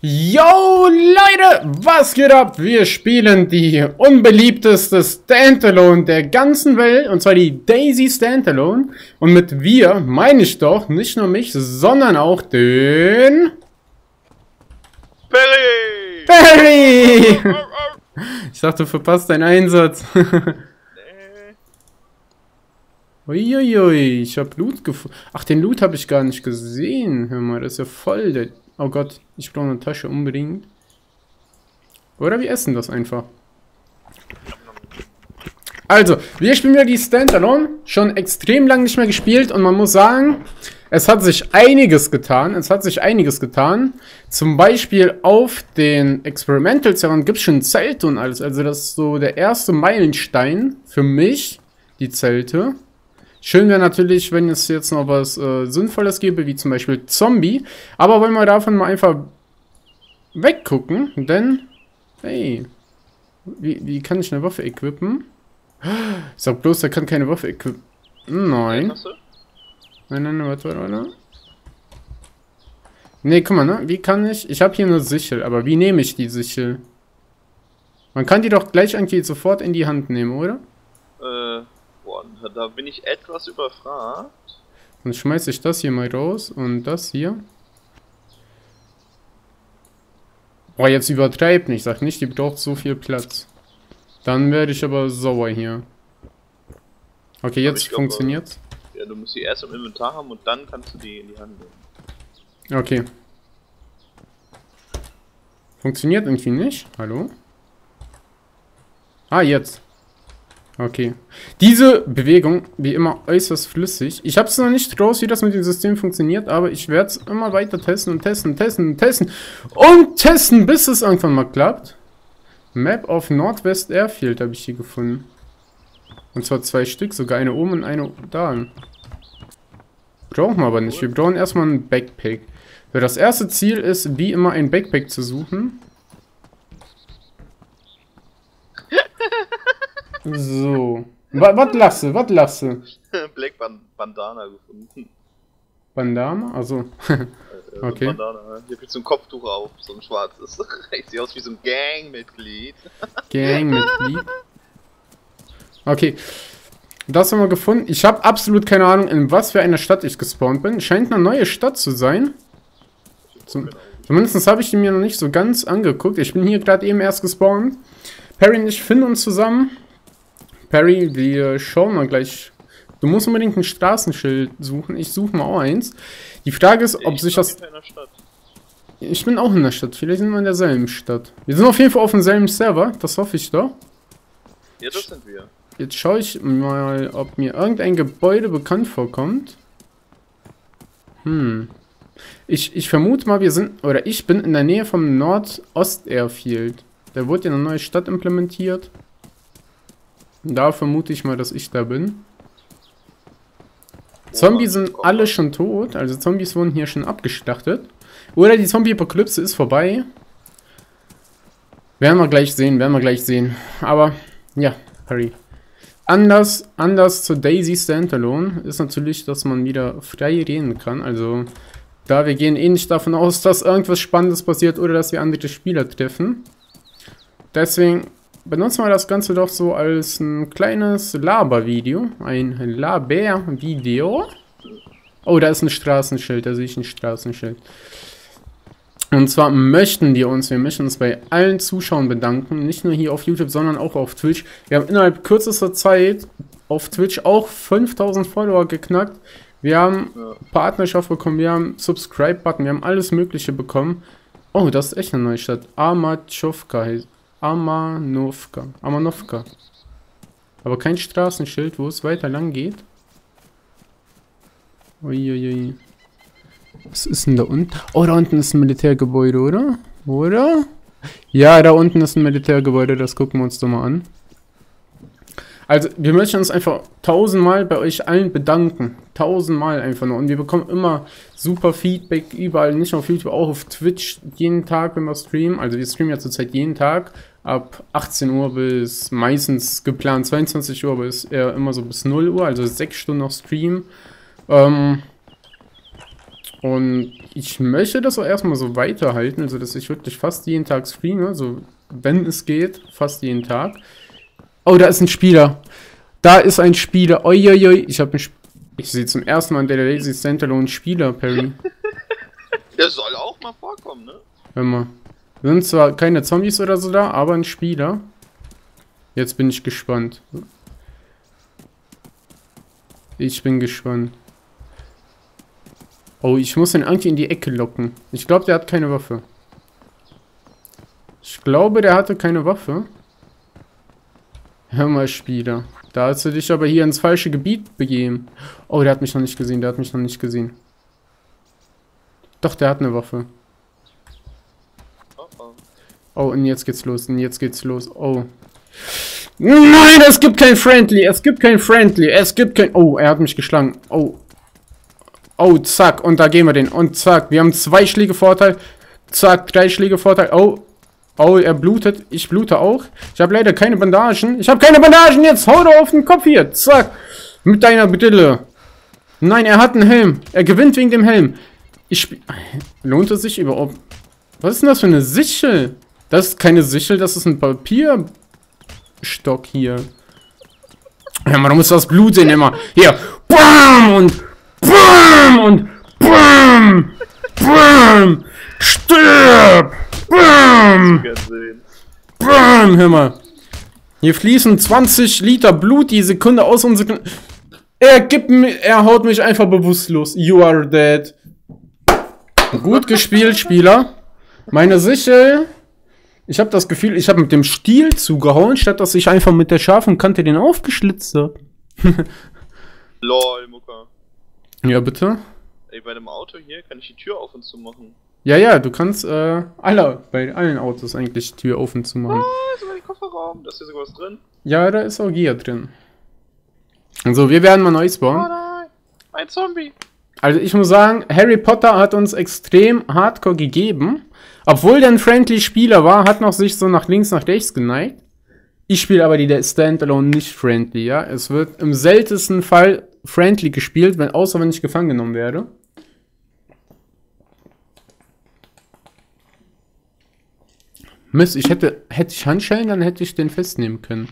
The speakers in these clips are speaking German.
Yo Leute, was geht ab? Wir spielen die unbeliebteste Standalone der ganzen Welt, und zwar die Daisy Standalone. Und mit wir meine ich doch nicht nur mich, sondern auch den... Perry! Ich dachte, du verpasst deinen Einsatz. Uiuiui, ich hab Loot gefunden. Ach, den Loot habe ich gar nicht gesehen. Hör mal, das ist ja voll der... Oh Gott, ich brauche eine Tasche unbedingt. Oder wir essen das einfach. Also, wir spielen wieder die Standalone. Schon extrem lange nicht mehr gespielt und man muss sagen, es hat sich einiges getan. Zum Beispiel auf den Experimental-Servern gibt es schon Zelte und alles. Also das ist so der erste Meilenstein für mich, die Zelte. Schön wäre natürlich, wenn es jetzt noch was Sinnvolles gäbe, wie zum Beispiel Zombie. Aber wollen wir davon mal einfach weggucken, denn, hey, wie kann ich eine Waffe equippen? Ich sag bloß, der kann keine Waffe equippen. Nein. Nein, warte. Nee, guck mal, ne? Wie kann ich habe hier eine Sichel, aber wie nehme ich die Sichel? Man kann die doch gleich irgendwie sofort in die Hand nehmen, oder? Boah, da bin ich etwas überfragt. Dann schmeiße ich das hier mal raus und das hier. Boah, jetzt übertreibt nicht. Sag nicht, die braucht so viel Platz. Dann werde ich aber sauer hier. Okay, jetzt funktioniert's. Ja, du musst sie erst im Inventar haben und dann kannst du die in die Hand nehmen. Okay. Funktioniert irgendwie nicht. Hallo? Ah, jetzt. Okay. Diese Bewegung, wie immer, äußerst flüssig. Ich habe es noch nicht raus, wie das mit dem System funktioniert, aber ich werde es immer weiter testen und testen, bis es irgendwann mal klappt. Map of Northwest Airfield habe ich hier gefunden. Und zwar 2 Stück, sogar eine oben und eine da. Brauchen wir aber nicht. Wir brauchen erstmal ein Backpack. So, das erste Ziel ist, wie immer, ein Backpack zu suchen. So. Was lasse? Black Bandana gefunden. Bandana? Also. Okay. Bandana. Ich hab jetzt so ein Kopftuch auf, so ein schwarzes. Ich sehe aus wie so ein Gangmitglied. Gangmitglied? Okay. Das haben wir gefunden. Ich habe absolut keine Ahnung, in was für einer Stadt ich gespawnt bin. Scheint eine neue Stadt zu sein. Zumindest habe ich die mir noch nicht so ganz angeguckt. Ich bin hier gerade eben erst gespawnt. Perry und ich finden uns zusammen. Perry, wir schauen mal gleich. Du musst unbedingt ein Straßenschild suchen. Ich suche mal auch eins. Die Frage ist, ob sich das... Ich bin auch in der Stadt. Vielleicht sind wir in derselben Stadt. Wir sind auf jeden Fall auf demselben Server. Das hoffe ich doch. Ja, das sind wir. Jetzt schaue ich mal, ob mir irgendein Gebäude bekannt vorkommt. Ich vermute mal, wir sind... Oder ich bin in der Nähe vom Nordost-Airfield. Da wurde ja eine neue Stadt implementiert. Da vermute ich mal, dass ich da bin. Zombies sind alle schon tot. Also Zombies wurden hier schon abgeschlachtet. Oder die Zombie-Apokalypse ist vorbei. Werden wir gleich sehen. Aber, ja, Harry. Anders zur Daisy Standalone ist natürlich, dass man wieder frei reden kann. Also, wir gehen eh nicht davon aus, dass irgendwas Spannendes passiert oder dass wir andere Spieler treffen. Deswegen benutzen wir das Ganze doch so als ein kleines Laber-Video. Ein Laber-Video. Oh, da ist ein Straßenschild. Da sehe ich ein Straßenschild. Und zwar möchten wir uns bei allen Zuschauern bedanken. Nicht nur hier auf YouTube, sondern auch auf Twitch. Wir haben innerhalb kürzester Zeit auf Twitch auch 5000 Follower geknackt. Wir haben Partnerschaft bekommen. Wir haben Subscribe-Button. Wir haben alles Mögliche bekommen. Oh, das ist echt eine neue Stadt. Amachowka heißt. Amanovka. Aber kein Straßenschild, wo es weiter lang geht. Uiuiui. Was ist denn da unten? Oh, da unten ist ein Militärgebäude, oder? Oder? Ja, da unten ist ein Militärgebäude, das gucken wir uns doch mal an. Also, wir möchten uns einfach 1000-mal bei euch allen bedanken. 1000-mal einfach nur. Und wir bekommen immer super Feedback überall, nicht nur auf YouTube, auch auf Twitch jeden Tag, wenn wir streamen. Also, wir streamen ja zurzeit jeden Tag ab 18 Uhr bis meistens geplant 22 Uhr, aber ist eher immer so bis 0 Uhr, also 6 Stunden noch Stream. Und ich möchte das auch erstmal so weiterhalten, also dass ich wirklich fast jeden Tag streame, so wenn es geht, fast jeden Tag. Oh, da ist ein Spieler. Da ist ein Spieler. Uiuiui, ich sehe zum ersten Mal in der Lazy Standalone Spieler, Perry. Der soll auch mal vorkommen, ne? Hör mal. Sind zwar keine Zombies oder so da, aber ein Spieler. Jetzt bin ich gespannt. Ich bin gespannt. Oh, ich muss ihn irgendwie in die Ecke locken. Ich glaube, der hat keine Waffe. Ich glaube, der hatte keine Waffe. Hör mal, Spieler. Da hast du dich aber hier ins falsche Gebiet begeben. Oh, der hat mich noch nicht gesehen. Der hat mich noch nicht gesehen. Doch, der hat eine Waffe. Oh, und jetzt geht's los. Und jetzt geht's los. Oh. Nein, es gibt kein Friendly. Es gibt kein Friendly. Es gibt kein... Oh, er hat mich geschlagen. Oh. Oh, zack. Und da gehen wir den. Und zack. Wir haben 2 Schläge Vorteil. Zack, 3 Schläge Vorteil. Oh. Oh, er blutet. Ich blute auch. Ich habe leider keine Bandagen. Ich habe keine Bandagen. Jetzt hau doch auf den Kopf hier. Zack. Mit deiner Brille. Nein, er hat einen Helm. Er gewinnt wegen dem Helm. Lohnt es sich überhaupt? Was ist denn das für eine Sichel? Das ist keine Sichel, das ist ein Papierstock hier. Ja, man muss das Blut sehen immer. Hier. Bam! Und BAM! Und BAM! BAM! Stirb! BAM! BAM! Hör mal. Hier fließen 20 Liter Blut die Sekunde aus unseren... Er haut mich einfach bewusstlos. You are dead. Gut gespielt, Spieler. Meine Sichel... Ich habe das Gefühl, ich habe mit dem Stiel zugehauen, statt dass ich einfach mit der scharfen Kante den aufgeschlitzt habe. Lol, Mucker. Ja, bitte? Ey, bei dem Auto hier kann ich die Tür auf und zu machen. Ja, du kannst bei allen Autos eigentlich die Tür auf und zu machen. Oh, sogar der Kofferraum. Da ist hier sogar was drin. Ja, da ist auch Gier drin. Also, wir werden mal neu spawnen. Oh nein, ein Zombie. Also, ich muss sagen, Harry Potter hat uns extrem Hardcore gegeben. Obwohl der ein friendly Spieler war, hat noch sich so nach links, nach rechts geneigt. Ich spiele aber die Standalone nicht friendly, ja. Es wird im seltensten Fall friendly gespielt, außer wenn ich gefangen genommen werde. Mist, hätte ich Handschellen, dann hätte ich den festnehmen können.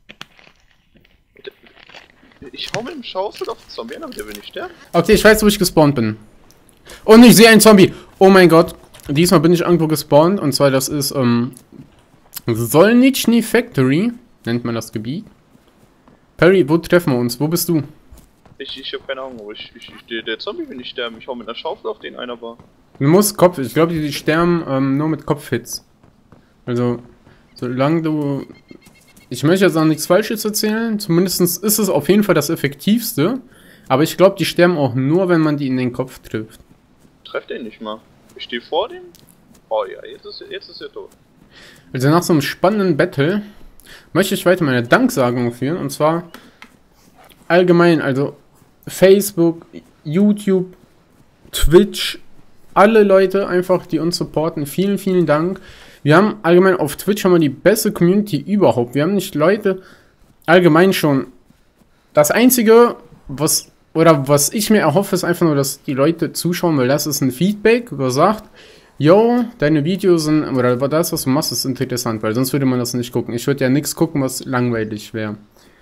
Ich hau mit dem Schaufel auf den Zombie an, aber der will nicht sterben. Okay, ich weiß, wo ich gespawnt bin. Und ich sehe einen Zombie. Oh mein Gott. Diesmal bin ich irgendwo gespawnt. Und zwar, das ist, Solnitschny Factory, nennt man das Gebiet. Perry, wo treffen wir uns? Wo bist du? Ich hab keine Ahnung, der Zombie will nicht sterben. Ich hau mit einer Schaufel auf den einer war. Du musst Kopf, ich glaube, die sterben nur mit Kopfhits. Also, solange du... Ich möchte jetzt auch nichts Falsches erzählen. Zumindest ist es auf jeden Fall das Effektivste. Aber ich glaube, die sterben auch nur, wenn man die in den Kopf trifft. Treff den nicht mal. Ich stehe vor dem. Oh ja, jetzt ist er tot. Also nach so einem spannenden Battle möchte ich weiter meine Danksagung führen. Und zwar allgemein, also Facebook, YouTube, Twitch, alle Leute einfach, die uns supporten. Vielen, vielen Dank. Wir haben allgemein auf Twitch haben wir die beste Community überhaupt. Wir haben nicht Leute allgemein schon. Das Einzige, was ich mir erhoffe, ist einfach nur, dass die Leute zuschauen, weil das ist ein Feedback, wo sagt, yo, deine Videos sind, oder das, was du machst, ist interessant, weil sonst würde man das nicht gucken. Ich würde ja nichts gucken, was langweilig wäre.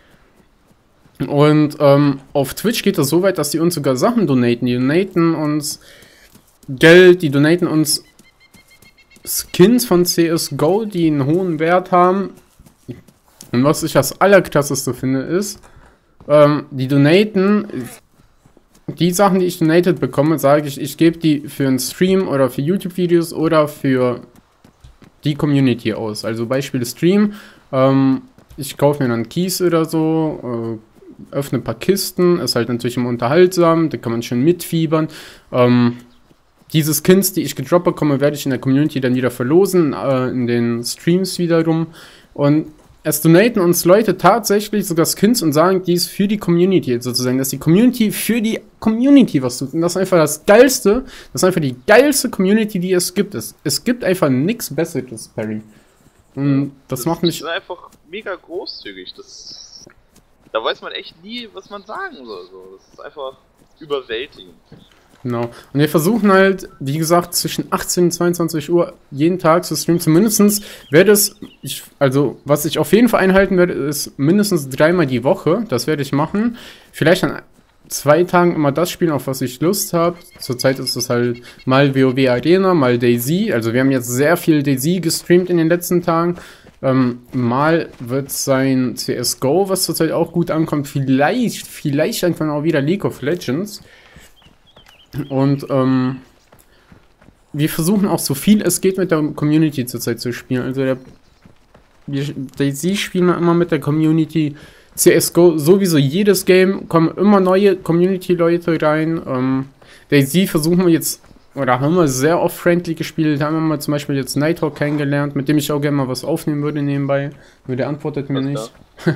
Und auf Twitch geht das so weit, dass die uns sogar Sachen donaten. Die donaten uns Geld, die donaten uns Skins von CSGO, die einen hohen Wert haben. Und was ich das Allerkrasseste finde, ist, die donaten, die Sachen, die ich donated bekomme, sage ich gebe die für einen Stream oder für YouTube-Videos oder für die Community aus. Also Beispiel Stream, ich kaufe mir dann Keys oder so, öffne ein paar Kisten, ist halt natürlich immer unterhaltsam, da kann man schön mitfiebern. Diese Skins, die ich gedroppt bekomme, werde ich in der Community dann wieder verlosen, in den Streams wiederum. Und es donaten uns Leute tatsächlich sogar Skins und sagen, die ist für die Community sozusagen, dass die Community für die Community was tut. Und das ist einfach das Geilste, das ist einfach die geilste Community, die es gibt. Es gibt einfach nichts Besseres, Perry. Und das macht mich... Das ist einfach mega großzügig. Da weiß man echt nie, was man sagen soll. Das ist einfach überwältigend. Genau. Und wir versuchen halt, wie gesagt, zwischen 18 und 22 Uhr jeden Tag zu streamen. Zumindestens werde es, also was ich auf jeden Fall einhalten werde, ist mindestens 3-mal die Woche. Das werde ich machen. Vielleicht an 2 Tagen immer das spielen, auf was ich Lust habe. Zurzeit ist es halt mal WoW Arena, mal DayZ. Also wir haben jetzt sehr viel DayZ gestreamt in den letzten Tagen. Mal wird es sein CSGO, was zurzeit auch gut ankommt. Vielleicht irgendwann auch wieder League of Legends. Und wir versuchen auch so viel es geht mit der Community zurzeit zu spielen. Also DayZ spielen wir immer mit der Community. CSGO sowieso jedes Game, kommen immer neue Community-Leute rein. DayZ versuchen wir jetzt, oder haben wir sehr oft friendly gespielt, haben wir mal zum Beispiel jetzt Nighthawk kennengelernt, mit dem ich auch gerne mal was aufnehmen würde nebenbei. Nur der antwortet mir nicht.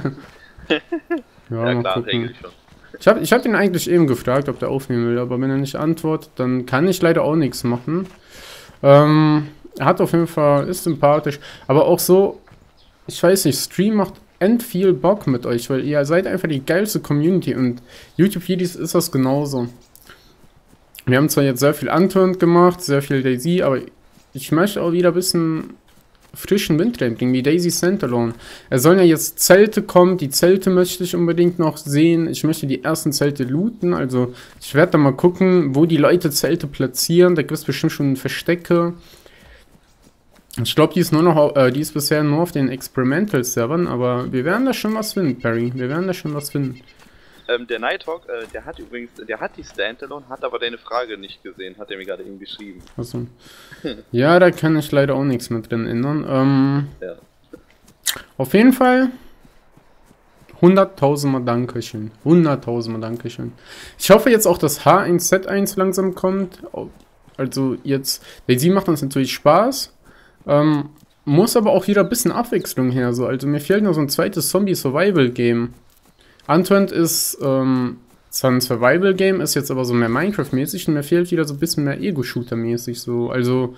Ja, klar, regel ich schon. Ich hab ihn eigentlich eben gefragt, ob der aufnehmen will, aber wenn er nicht antwortet, dann kann ich leider auch nichts machen. Er hat auf jeden Fall, ist sympathisch, aber auch so, ich weiß nicht, Stream macht viel Bock mit euch, weil ihr seid einfach die geilste Community und YouTube-Videos ist das genauso. Wir haben zwar jetzt sehr viel Unturned gemacht, sehr viel DayZ, aber ich möchte auch wieder ein bisschen frischen Wind reinbringen, wie DayZ Standalone. Es sollen ja jetzt Zelte kommen, die Zelte möchte ich unbedingt noch sehen. Ich möchte die ersten Zelte looten, also ich werde da mal gucken, wo die Leute Zelte platzieren. Da gibt es bestimmt schon Verstecke. Ich glaube, die ist bisher nur auf den Experimental-Servern, aber wir werden da schon was finden, Perry. Wir werden da schon was finden. Der Nighthawk, der hat übrigens, der hat die Standalone, hat aber deine Frage nicht gesehen, hat er mir gerade eben geschrieben. Achso. Ja, da kann ich leider auch nichts mit drin ändern. Ja. Auf jeden Fall 100.000 Mal Dankeschön. 100.000 Mal Dankeschön. Ich hoffe jetzt auch, dass H1Z1 langsam kommt. Also jetzt, DayZ macht uns natürlich Spaß. Muss aber auch wieder ein bisschen Abwechslung her. So. Also mir fehlt noch so ein zweites Zombie-Survival-Game. Unturned ist zwar ein Survival-Game, ist jetzt aber so mehr Minecraft-mäßig und mir fehlt wieder so ein bisschen mehr Ego-Shooter-mäßig. So. Also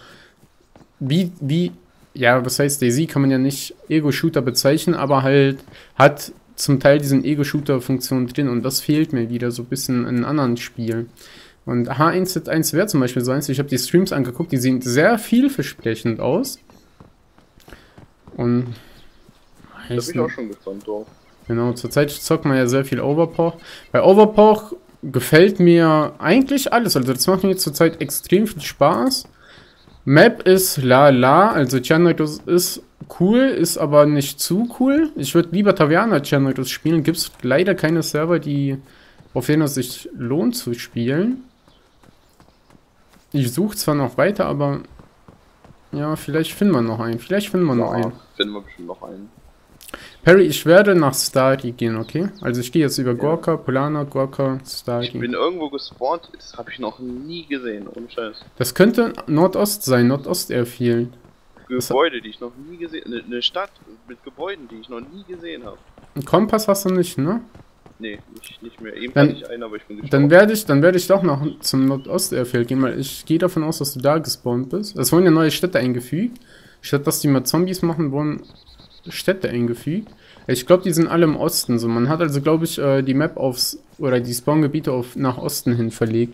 ja, was heißt, DayZ kann man ja nicht Ego-Shooter bezeichnen, aber halt hat zum Teil diesen Ego-Shooter-Funktion drin und das fehlt mir wieder so ein bisschen in anderen Spielen. Und H1Z1 wäre zum Beispiel so eins, ich habe die Streams angeguckt, die sehen sehr vielversprechend aus. Und da bin ich auch schon gespannt drauf. Genau, zurzeit zockt man ja sehr viel Overpoch. Bei Overpoch gefällt mir eigentlich alles, also das macht mir zurzeit extrem viel Spaß. Map ist la, also Chandritos ist cool, ist aber nicht zu cool. Ich würde lieber Taverna Chandritos spielen, gibt es leider keine Server, auf denen es sich lohnt zu spielen. Ich suche zwar noch weiter, aber ja, vielleicht finden wir noch einen. Finden wir bestimmt noch einen. Perry, ich werde nach Starry gehen, okay? Also ich gehe jetzt über Gorka, Polana, Gorka, Starry. Ich bin irgendwo gespawnt, das habe ich noch nie gesehen, ohne Scheiß. Das könnte Nordost sein, Nordost-Airfield. Gebäude, die ich noch nie gesehen habe. Eine Stadt mit Gebäuden, die ich noch nie gesehen habe. Einen Kompass hast du nicht, ne? Nee, nicht mehr. Eben hatte ich einen, aber ich bin gestorben. Dann werde ich doch noch zum Nordost-Airfield gehen, weil ich gehe davon aus, dass du da gespawnt bist. Es wurden ja neue Städte eingefügt. Statt dass die mal Zombies machen, wurden Städte eingefügt. Ich glaube, die sind alle im Osten. So, man hat also, glaube ich, die Map oder die Spawngebiete nach Osten hin verlegt.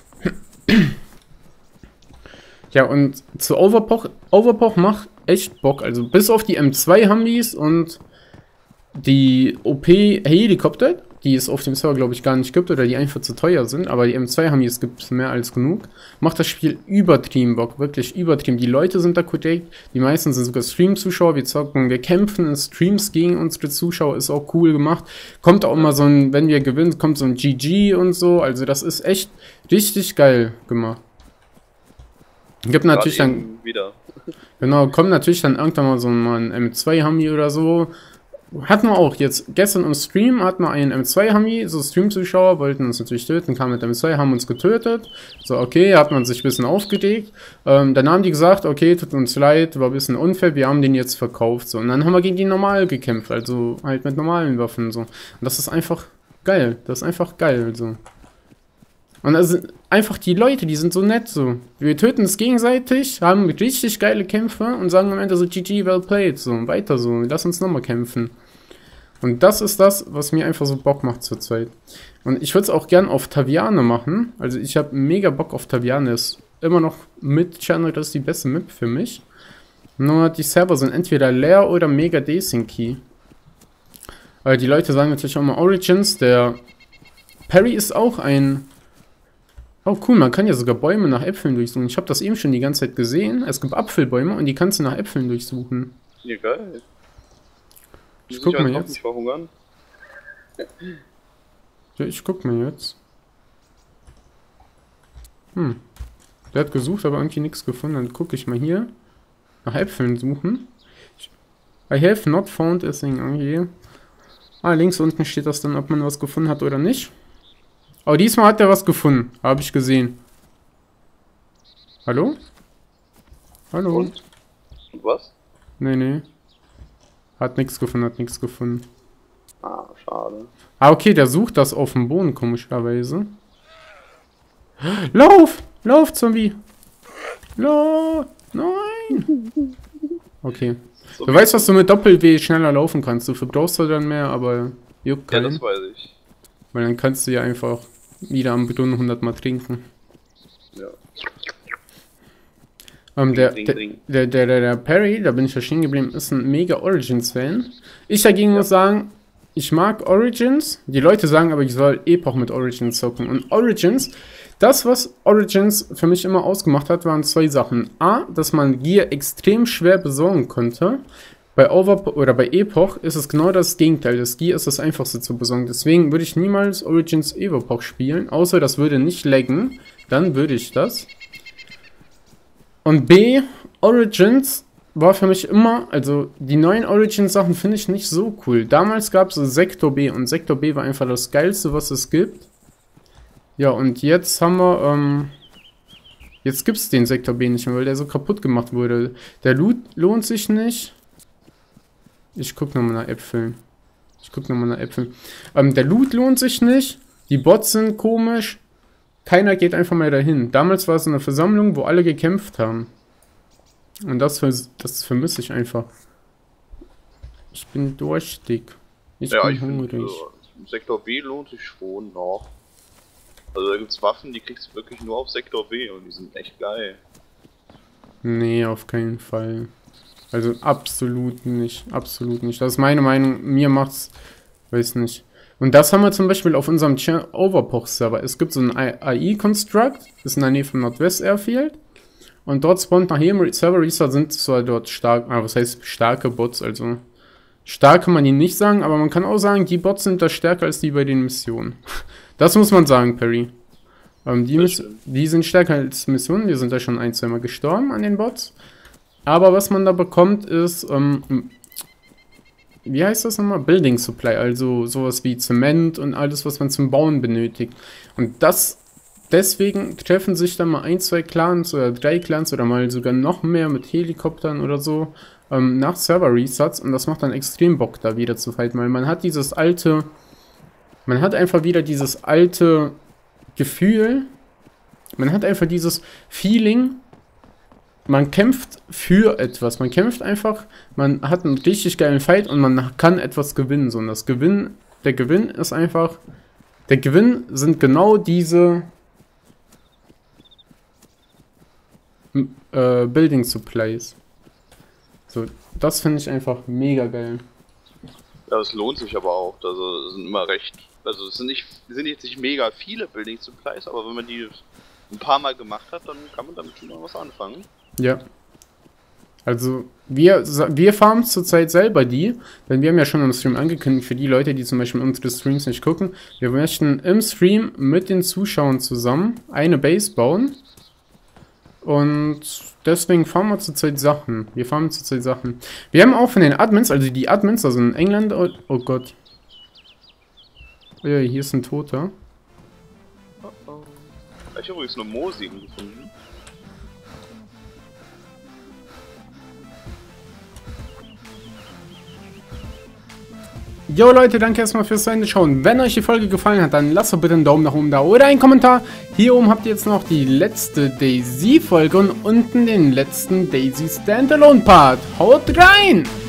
Ja, und zu Overpoch macht echt Bock. Also bis auf die M2-Hambis und die OP-Helikopter, die es auf dem Server, glaube ich, gar nicht gibt oder die einfach zu teuer sind, aber die M2-Hambis gibt es mehr als genug, macht das Spiel übertrieben Bock, wirklich übertrieben. Die Leute sind da korrekt, die meisten sind sogar Stream-Zuschauer, wir kämpfen in Streams gegen unsere Zuschauer, ist auch cool gemacht. Kommt auch immer so ein, wenn wir gewinnen, kommt so ein GG und so, also das ist echt richtig geil gemacht. Gibt natürlich dann wieder. Genau, kommt natürlich dann irgendwann mal so ein M2-Hambi oder so. Hatten wir auch jetzt, gestern im Stream hatten wir einen M2-Hambi, so Stream-Zuschauer wollten uns natürlich töten, kamen mit M2, haben uns getötet. So, okay, hat man sich ein bisschen aufgeregt. Dann haben die gesagt, okay, tut uns leid, war ein bisschen unfair, wir haben den jetzt verkauft. So, und dann haben wir gegen die normal gekämpft, also halt mit normalen Waffen. So. Und das ist einfach geil, so. Und also einfach die Leute, die sind so nett so. Wir töten uns gegenseitig, haben richtig geile Kämpfe und sagen am Ende so GG, well played, so. Weiter so, lass uns nochmal kämpfen. Und das ist das, was mir einfach so Bock macht zurzeit. Und ich würde es auch gern auf Taviane machen. Also ich habe mega Bock auf Taviane. Ist immer noch mit Channel, das ist die beste Map für mich. Nur die Server sind entweder leer oder mega desinky. Weil die Leute sagen natürlich auch mal Origins. Der Perry ist auch ein... Oh cool, man kann ja sogar Bäume nach Äpfeln durchsuchen. Ich habe das eben schon die ganze Zeit gesehen. Es gibt Apfelbäume und die kannst du nach Äpfeln durchsuchen. Ja, geil. Ich guck mal jetzt. Nicht verhungern. Ja, ich guck mal jetzt. Der hat gesucht, aber irgendwie nichts gefunden. Dann gucke ich mal hier. Nach Äpfeln suchen. I have not found a thing. Okay. Ah, links unten steht das dann, ob man was gefunden hat oder nicht. Aber diesmal hat er was gefunden. Habe ich gesehen. Hallo? Hallo? Und was? Nee. Hat nichts gefunden, Ah, schade. Ah, okay, der sucht das auf dem Boden, komischerweise. Lauf! Lauf, Zombie! Lauf! Nein! Okay. So Du weißt, dass du mit Doppel-W schneller laufen kannst. Du verbrauchst du dann mehr, aber juckt Ja, keinen. das weiß ich. Weil dann kannst du ja einfach wieder am Brunnen 100 Mal trinken. Ja. Der Perry, da bin ich ja stehen geblieben, ist ein mega Origins-Fan. Ich dagegen muss sagen, ich mag Origins. Die Leute sagen aber, ich soll Epoch mit Origins zocken. Und Origins, das, was Origins für mich immer ausgemacht hat, waren zwei Sachen. A, dass man Gear extrem schwer besorgen konnte. Bei bei Epoch ist es genau das Gegenteil. Das Gear ist das einfachste zu besorgen. Deswegen würde ich niemals Origins Epoch spielen. Außer das würde nicht laggen. Dann würde ich das. Und B, Origins war für mich immer, also die neuen Origins-Sachen finde ich nicht so cool. Damals gab es Sektor B und Sektor B war einfach das Geilste, was es gibt. Ja, und jetzt haben wir, jetzt gibt es den Sektor B nicht mehr, weil der so kaputt gemacht wurde. Der Loot lohnt sich nicht. Ich gucke nochmal nach Äpfeln. Der Loot lohnt sich nicht. Die Bots sind komisch. Keiner geht einfach mehr dahin. Damals war es eine Versammlung, wo alle gekämpft haben. Und das vermisse ich einfach. Ich bin durstig. Ich bin hungrig. Sektor B lohnt sich schon noch. Also da gibt es Waffen, die kriegst du wirklich nur auf Sektor B und die sind echt geil. Nee, auf keinen Fall. Also absolut nicht. Absolut nicht. Das ist meine Meinung. Mir macht's... Weiß nicht. Und das haben wir zum Beispiel auf unserem Overpoch-Server. Es gibt so ein AI-Construct, ist in der Nähe vom Nordwest Airfield. Und dort spawnt nach jedem Server-Restart sind zwar dort was heißt starke Bots, also stark kann man die nicht sagen, aber man kann auch sagen, die Bots sind da stärker als die bei den Missionen. Das muss man sagen, Perry. Die sind stärker als Missionen, wir sind da schon ein, zweimal gestorben an den Bots. Aber was man da bekommt ist, wie heißt das nochmal? Building Supply, also sowas wie Zement und alles, was man zum Bauen benötigt. Und deswegen treffen sich dann mal ein, zwei Clans oder 3 Clans oder mal sogar noch mehr mit Helikoptern oder so nach Server-Restarts und das macht dann extrem Bock, da wieder zu fighten, weil man hat einfach wieder dieses alte Gefühl, man hat einfach dieses Feeling, man kämpft für etwas, man kämpft einfach, man hat einen richtig geilen Fight und man kann etwas gewinnen, so, und der Gewinn ist einfach, der Gewinn sind genau diese Building Supplies. So, das finde ich einfach mega geil. Ja, es lohnt sich aber auch, also es sind immer recht, also es sind jetzt nicht mega viele Building Supplies, aber wenn man die ein paar Mal gemacht hat, dann kann man damit schon mal was anfangen. Ja. Also, wir farmen zurzeit selber die, denn wir haben ja schon im Stream angekündigt, für die Leute, die zum Beispiel unsere Streams nicht gucken, wir möchten im Stream mit den Zuschauern zusammen eine Base bauen. Und deswegen farmen wir zurzeit Sachen. Wir haben auch von den Admins, also die Admins, also in England, oh Gott. Ja, hier ist ein Toter. Oh. Ich habe übrigens nur Moosigen gefunden. Jo Leute, danke erstmal fürs Reinschauen. Wenn euch die Folge gefallen hat, dann lasst doch bitte einen Daumen nach oben da oder einen Kommentar. Hier oben habt ihr jetzt noch die letzte DayZ-Folge und unten den letzten DayZ Standalone Part. Haut rein!